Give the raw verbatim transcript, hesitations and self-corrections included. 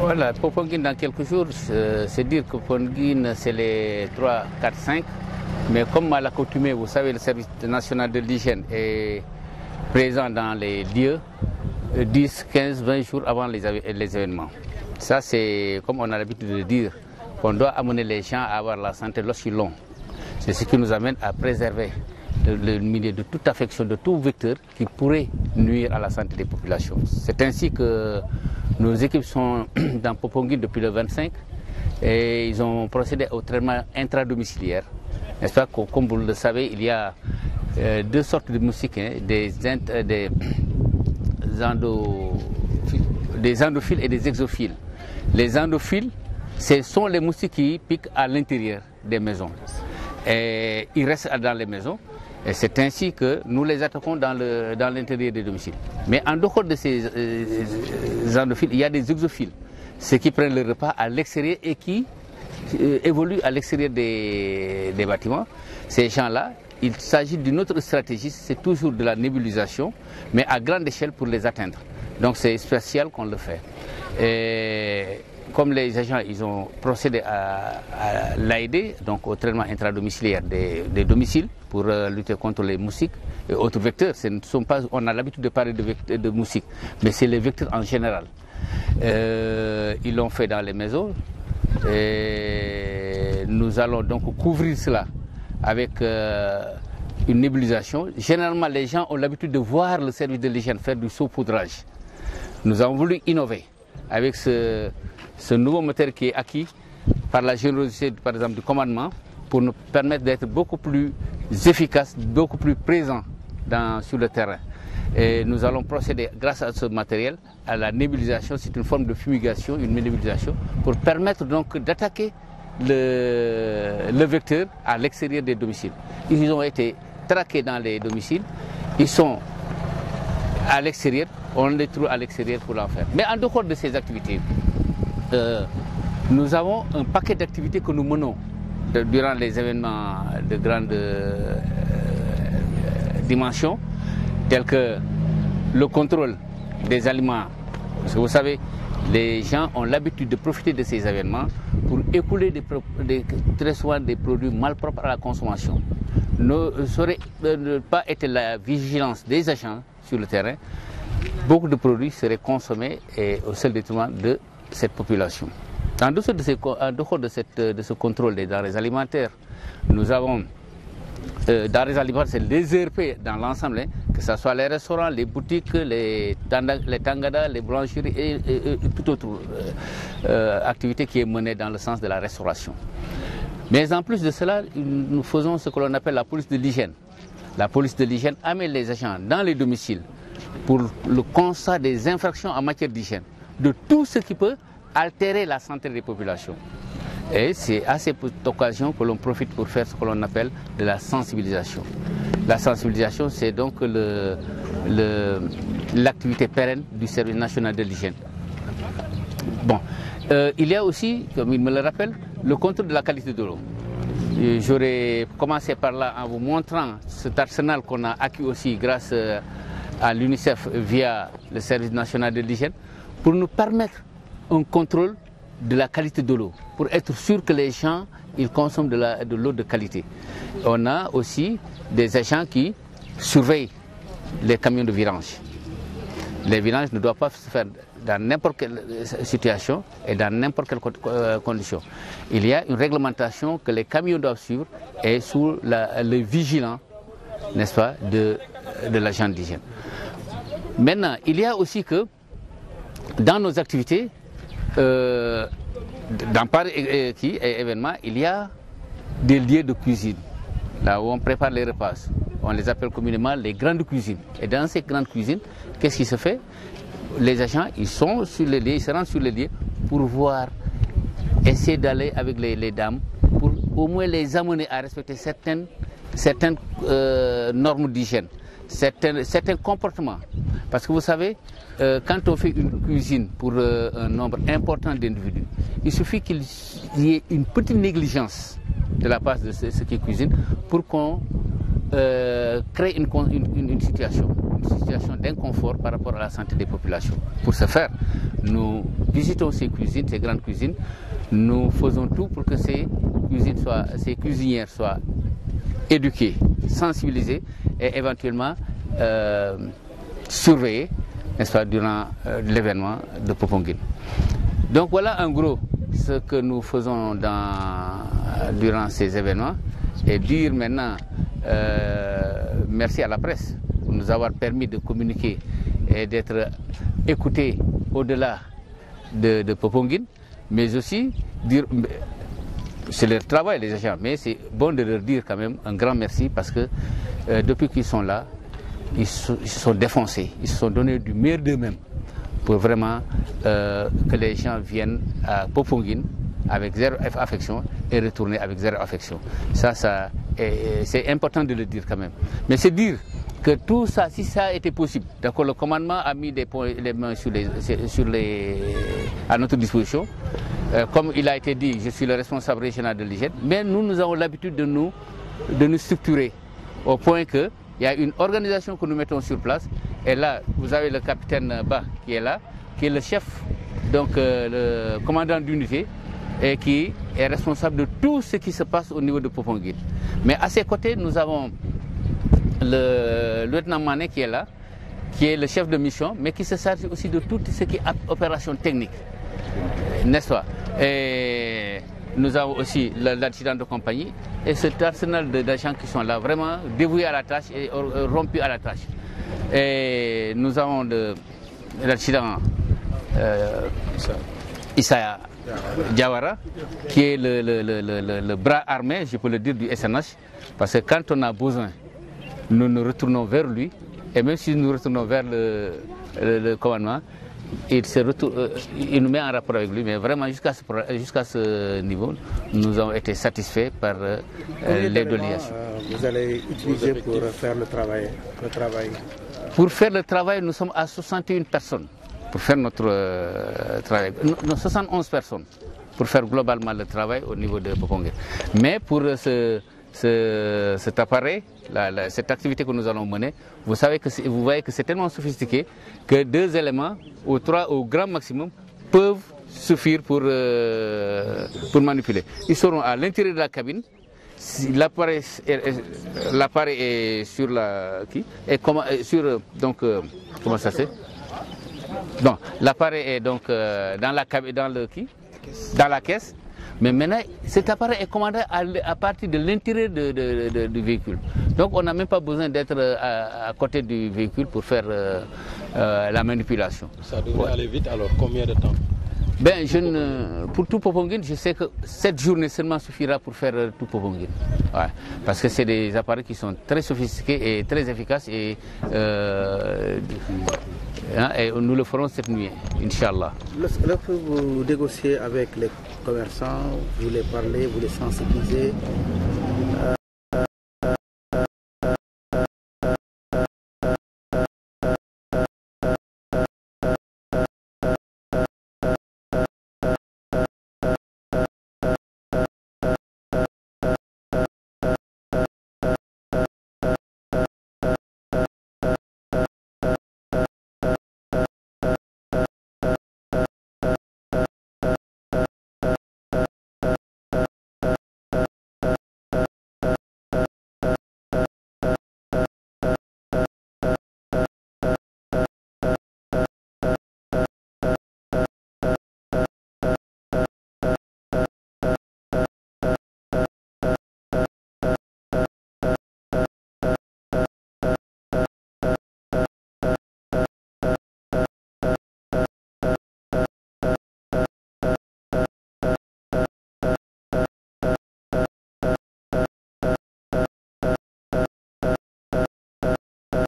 Voilà, Popenguine dans quelques jours, c'est dire que Popenguine c'est les trois, quatre, cinq. Mais comme à l'accoutumée, vous savez, le service national de l'hygiène est présent dans les lieux dix, quinze, vingt jours avant les, les événements. Ça, c'est comme on a l'habitude de dire, qu'on doit amener les gens à avoir la santé lorsqu'ils l'ont. C'est ce qui nous amène à préserver le, le milieu de toute affection, de tout vecteur qui pourrait nuire à la santé des populations. C'est ainsi que nos équipes sont dans Popenguine depuis le vingt-cinq et ils ont procédé au traitement intradomiciliaire. N'est-ce pas, comme vous le savez, il y a euh, deux sortes de moustiques, hein, des, des, endo, des endophiles et des exophiles. Les endophiles, ce sont les moustiques qui piquent à l'intérieur des maisons. Et ils restent dans les maisons. Et c'est ainsi que nous les attaquons dans l'intérieur des domiciles. Mais en dehors de ces euh, endophiles, il y a des exophiles, ceux qui prennent le repas à l'extérieur et qui euh, évoluent à l'extérieur des, des bâtiments. Ces gens-là, il s'agit d'une autre stratégie, c'est toujours de la nébulisation, mais à grande échelle pour les atteindre. Donc c'est spécial qu'on le fait. Et comme les agents ils ont procédé à, à l'A I D, donc au traitement intradomiciliaire des, des domiciles pour euh, lutter contre les moustiques et autres vecteurs, ce ne sont pas, on a l'habitude de parler de, vecteurs, de moustiques, mais c'est les vecteurs en général. Euh, ils l'ont fait dans les maisons et nous allons donc couvrir cela avec euh, une nébulisation. Généralement, les gens ont l'habitude de voir le service de l'hygiène faire du saupoudrage. Nous avons voulu innover avec ce, ce nouveau moteur qui est acquis par la générosité, par exemple, du commandement, pour nous permettre d'être beaucoup plus efficaces, beaucoup plus présents dans, sur le terrain. Et nous allons procéder, grâce à ce matériel, à la nébulisation. C'est une forme de fumigation, une nébulisation, pour permettre donc d'attaquer le, le vecteur à l'extérieur des domiciles. Ils ont été traqués dans les domiciles, ils sont à l'extérieur, on les trouve à l'extérieur pour l'en faire. Mais en dehors de ces activités, euh, nous avons un paquet d'activités que nous menons de, durant les événements de grande euh, dimension, tels que le contrôle des aliments. Parce que vous savez, les gens ont l'habitude de profiter de ces événements pour écouler des, des, très souvent des produits malpropres à la consommation. Ne saurait euh, pas être la vigilance des agents sur le terrain, beaucoup de produits seraient consommés et au seul détriment de cette population. En dehors de, ces, en dehors de, cette, de ce contrôle des denrées alimentaires, nous avons euh, denrées alimentaires, c'est les E R P dans l'ensemble, hein, que ce soit les restaurants, les boutiques, les, tanda, les tangadas, les boulangeries et, et, et toute autre euh, euh, activité qui est menée dans le sens de la restauration. Mais en plus de cela, nous faisons ce que l'on appelle la police de l'hygiène. La police de l'hygiène amène les agents dans les domiciles pour le constat des infractions en matière d'hygiène, de tout ce qui peut altérer la santé des populations. Et c'est à cette occasion que l'on profite pour faire ce que l'on appelle de la sensibilisation. La sensibilisation, c'est donc l'activité pérenne du service national de l'hygiène. Bon, euh, il y a aussi, comme il me le rappelle, le contrôle de la qualité de l'eau. J'aurais commencé par là en vous montrant cet arsenal qu'on a acquis aussi grâce à l'UNICEF via le service national de l'hygiène pour nous permettre un contrôle de la qualité de l'eau, pour être sûr que les gens ils consomment de l'eau de, de qualité. On a aussi des agents qui surveillent les camions de vidange. Les vidanges ne doivent pas se faire dans n'importe quelle situation et dans n'importe quelle condition. Il y a une réglementation que les camions doivent suivre et sous la, le vigilant, n'est-ce pas, de, de l'agent d'hygiène. Maintenant, il y a aussi que dans nos activités, euh, dans par qui événement, il y a des lieux de cuisine, là où on prépare les repas. On les appelle communément les grandes cuisines. Et dans ces grandes cuisines, qu'est-ce qui se fait? Les agents, ils sont sur les lieux, ils se rendent sur les lieux pour voir, essayer d'aller avec les, les dames, pour au moins les amener à respecter certaines, certaines euh, normes d'hygiène, certains, certains comportements. Parce que vous savez, euh, quand on fait une cuisine pour euh, un nombre important d'individus, il suffit qu'il y ait une petite négligence de la part de ceux qui cuisinent pour qu'on euh, crée une, une, une situation. situation d'inconfort par rapport à la santé des populations. Pour ce faire, nous visitons ces cuisines, ces grandes cuisines. Nous faisons tout pour que ces, cuisines soient, ces cuisinières soient éduquées, sensibilisées et éventuellement euh, surveillées, n'est-ce pas, durant euh, l'événement de Popenguine. Donc voilà en gros ce que nous faisons dans, durant ces événements, et dire maintenant euh, merci à la presse pour nous avoir permis de communiquer et d'être écoutés au-delà de, de Popenguine, mais aussi dire, c'est leur travail les agents, mais c'est bon de leur dire quand même un grand merci parce que euh, depuis qu'ils sont là, ils se, ils se sont défoncés, ils se sont donné du meilleur d'eux-mêmes pour vraiment euh, que les gens viennent à Popenguine avec zéro affection et retourner avec zéro affection. Ça, ça c'est important de le dire quand même. Mais c'est dire que tout ça, si ça a été possible, d'accord, le commandement a mis des points, les mains sur les, sur les, à notre disposition. Euh, comme il a été dit, je suis le responsable régional de l'hygiène, mais nous, nous avons l'habitude de nous, de nous structurer au point qu'il y a une organisation que nous mettons sur place. Et là, vous avez le capitaine Ba qui est là, qui est le chef, donc euh, le commandant d'unité, et qui est responsable de tout ce qui se passe au niveau de Popenguine. Mais à ses côtés, nous avons le lieutenant Mané qui est là, qui est le chef de mission, mais qui se charge aussi de tout ce qui est opération technique, n'est-ce pas? Et nous avons aussi l'adjudant de compagnie et cet arsenal d'agents qui sont là, vraiment dévoués à la tâche et rompus à la tâche. Et nous avons l'adjudant euh, Issa Diawara, qui est le, le, le, le, le bras armé, je peux le dire, du S N H, parce que quand on a besoin, nous nous retournons vers lui, et même si nous retournons vers le, le, le commandement, il, se retourne, euh, il nous met en rapport avec lui, mais vraiment jusqu'à ce, jusqu'à ce niveau, nous avons été satisfaits par euh, les délégations. Euh, vous allez utiliser pour faire le travail, le travail Pour faire le travail, nous sommes à soixante et une personnes. Pour faire notre euh, travail, non, soixante et onze personnes pour faire globalement le travail au niveau de Popenguine. Mais pour euh, ce, ce, cet appareil, la, la, cette activité que nous allons mener, vous savez que vous voyez que c'est tellement sophistiqué que deux éléments ou trois au grand maximum peuvent suffire pour, euh, pour manipuler. Ils seront à l'intérieur de la cabine. Si l'appareil est, est sur la qui et comment sur donc euh, comment ça c'est? Donc l'appareil est donc euh, dans la dans le qui dans la caisse, mais maintenant cet appareil est commandé à, à partir de l'intérieur de, de, de, du véhicule. Donc on n'a même pas besoin d'être à, à côté du véhicule pour faire euh, euh, la manipulation. Ça devrait ouais. aller vite, alors combien de temps? Ben, je ne, pour tout Popenguine, je sais que cette journée seulement suffira pour faire tout Popenguine. Ouais, parce que c'est des appareils qui sont très sophistiqués et très efficaces et, euh, hein, et nous le ferons cette nuit, Inch'Allah. Lorsque vous négociez avec les commerçants, vous les parlez, vous les sensibilisez,